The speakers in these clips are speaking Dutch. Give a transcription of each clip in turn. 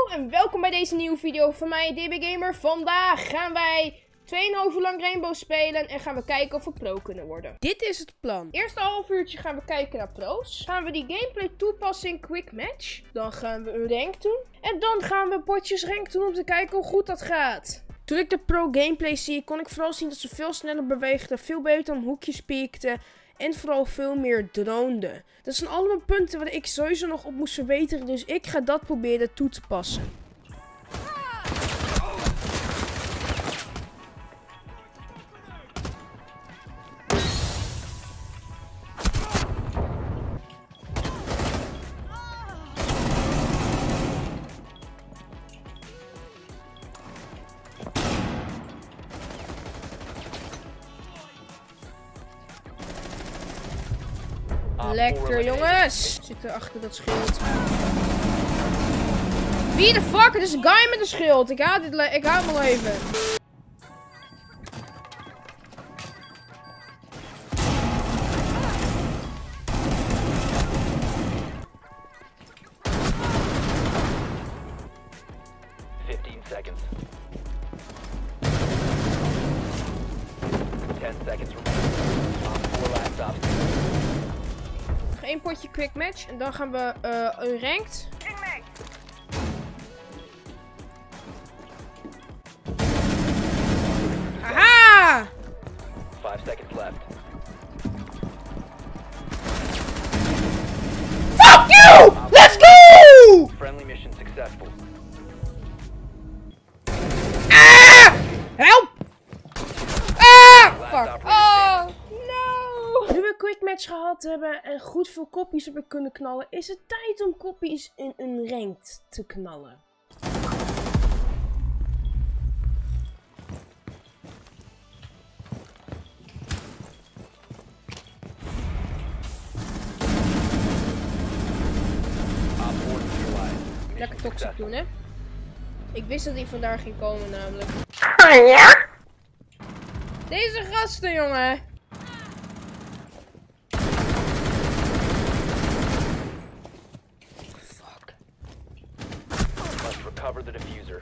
Hallo en welkom bij deze nieuwe video van mij, DB Gamer. Vandaag gaan wij 2,5 uur lang Rainbow spelen en gaan we kijken of we pro kunnen worden. Dit is het plan. Eerste half uurtje gaan we kijken naar pro's. Gaan we die gameplay toepassen in Quick Match. Dan gaan we een rank doen. En dan gaan we potjes rank doen om te kijken hoe goed dat gaat. Toen ik de pro gameplay zie, kon ik vooral zien dat ze veel sneller beweegden, veel beter om hoekjes piekten. En vooral veel meer droneden. Dat zijn allemaal punten waar ik sowieso nog op moest verbeteren. Dus ik ga dat proberen toe te passen. Lekker jongens! Zit er achter dat schild. Wie de fuck? Het is een guy met een schild. Ik haat hem al even. Seconds. 10 seconds remaining. 4 last stops. Nog één potje quick match en dan gaan we ranked. Haha! 5 seconds left. Fuck you! Let's go! Friendly mission successful. Ah! Help! Ah! Fuck. Oh, no! Nu we een quick match gehad hebben en goed veel koppies hebben kunnen knallen, is het tijd om koppies in een ranked te knallen. Lekker toxic doen, hè? Ik wist dat hij vandaar ging komen, namelijk. Ja? Deze gasten, jongen! Fuck. Must recover the diffuser.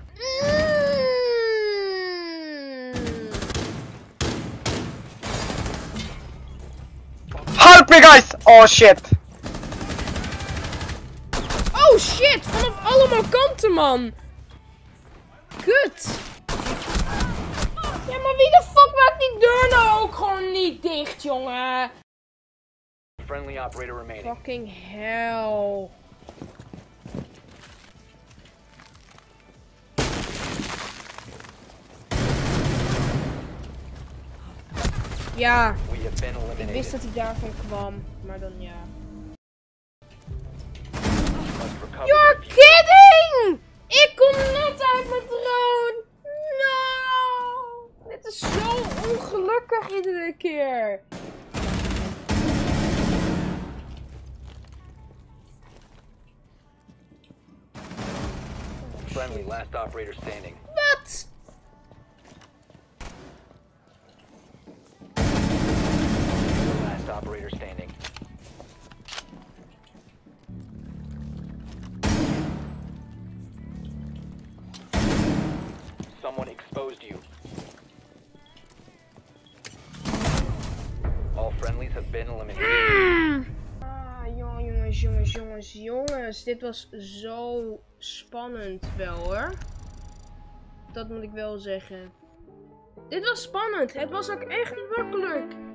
Help me, guys! Oh shit! Oh shit! Vanaf allemaal kanten, man! Kut! Ja, maar wie de fuck maakt die deur nou ook gewoon niet dicht, jongen? Friendly operator remaining. Fucking hell. Ja, We have been ik eliminated. wist dat hij daarvan kwam, maar dan ja. Must recover You're the diffuser. kidding! Ik kom net uit mijn drone! No! Dit is zo ongelukkig iedere keer. Friendly last operator standing. Wat? Last operator standing. Someone exposed you. All friendlies have been eliminated. Jongens. Dit was zo spannend wel, hoor. Dat moet ik wel zeggen. Dit was spannend. Het was ook echt niet makkelijk.